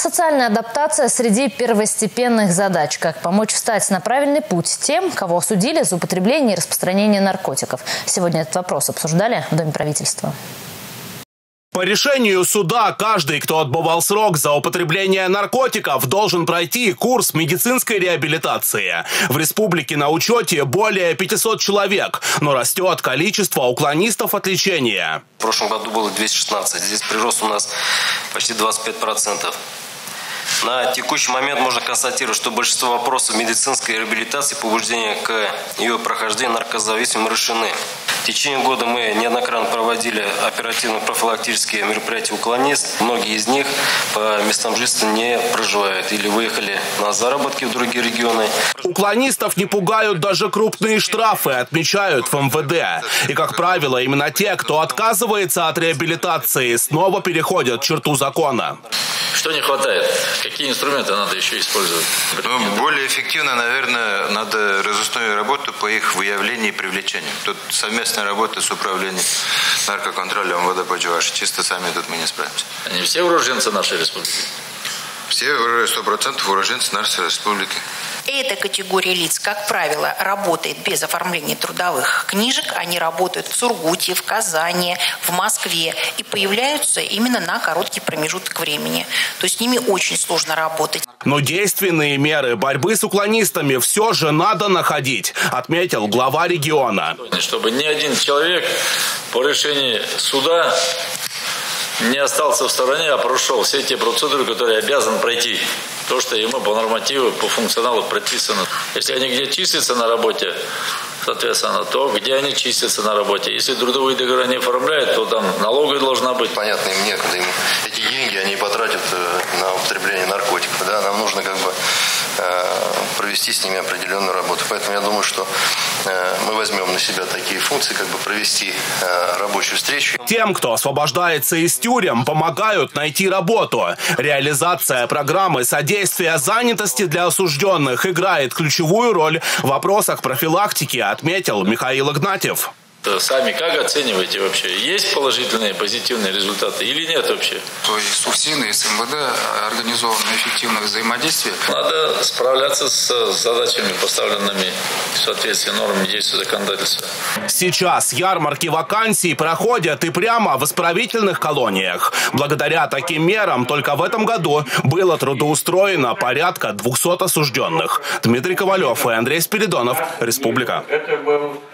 Психосоциальная адаптация среди первостепенных задач. Как помочь встать на правильный путь тем, кого осудили за употребление и распространение наркотиков. Сегодня этот вопрос обсуждали в Доме правительства. По решению суда, каждый, кто отбывал срок за употребление наркотиков, должен пройти курс медицинской реабилитации. В республике на учете более 500 человек, но растет количество уклонистов от лечения. В прошлом году было 216, здесь прирост у нас почти 25%. На текущий момент можно констатировать, что большинство вопросов медицинской реабилитации, побуждения к ее прохождению наркозависимым решены. В течение года мы неоднократно проводили оперативно-профилактические мероприятия «Уклонист». Многие из них по местам жительства не проживают или выехали на заработки в другие регионы. Уклонистов не пугают даже крупные штрафы, отмечают в МВД. И, как правило, именно те, кто отказывается от реабилитации, снова переходят черту закона. Что не хватает? Какие инструменты надо еще использовать? Более эффективно, наверное, надо разъяснить работу по их выявлению и привлечению. Тут совместная работа с управлением наркоконтроля МВД по Чувашии. Чисто сами тут мы не справимся. Они все уроженцы нашей республики? Все 100% уроженцы нашей республики. Эта категория лиц, как правило, работает без оформления трудовых книжек. Они работают в Сургуте, в Казани, в Москве и появляются именно на короткий промежуток времени. То есть с ними очень сложно работать. Но действенные меры борьбы с уклонистами все же надо находить, отметил глава региона. Чтобы ни один человек по решению суда не остался в стороне, а прошел все те процедуры, которые обязан пройти. То, что ему по нормативу, по функционалу предписано. Если они где числятся на работе, соответственно, то где они числятся на работе. Если трудовые договоры не оформляют, то там налоговая должна быть. Понятно, им некогда. Им эти деньги они потратят на употребление наркотиков. Да? Нам нужно провести с ними определенную работу. Поэтому я думаю, что мы возьмем на себя такие функции, провести рабочую встречу. Тем, кто освобождается из тюрем, помогают найти работу. Реализация программы содействия занятости для осужденных играет ключевую роль в вопросах профилактики, отметил Михаил Игнатьев. Сами как оцениваете вообще? Есть положительные, позитивные результаты или нет вообще? То есть с УФСИН и с МВД организовано эффективное взаимодействие. Надо справляться с задачами, поставленными в соответствии с нормами действия законодательства. Сейчас ярмарки вакансий проходят и прямо в исправительных колониях. Благодаря таким мерам только в этом году было трудоустроено порядка 200 осужденных. Дмитрий Ковалев и Андрей Спиридонов. Республика.